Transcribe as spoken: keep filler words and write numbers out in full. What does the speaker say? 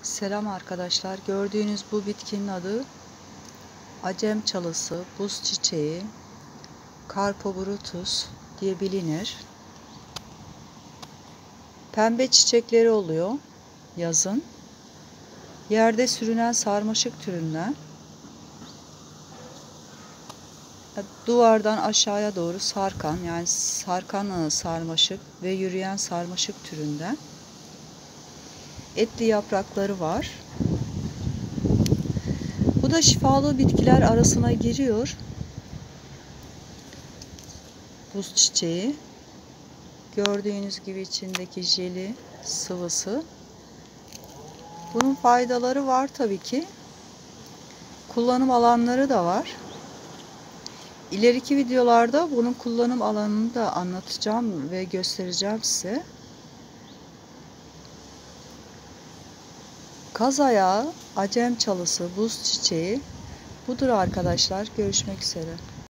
Selam arkadaşlar. Gördüğünüz bu bitkinin adı Acem çalısı, buz çiçeği, Carpobrutus diye bilinir. Pembe çiçekleri oluyor yazın. Yerde sürünen sarmaşık türünden. Duvardan aşağıya doğru sarkan, yani sarkan sarmaşık ve yürüyen sarmaşık türünden. Etli yaprakları var. Bu da şifalı bitkiler arasına giriyor. Buz çiçeği. Gördüğünüz gibi içindeki jeli, sıvısı. Bunun faydaları var tabii ki. Kullanım alanları da var. İleriki videolarda bunun kullanım alanını da anlatacağım ve göstereceğim size. Kaz ayağı, acem çalısı, buz çiçeği budur arkadaşlar. Görüşmek üzere.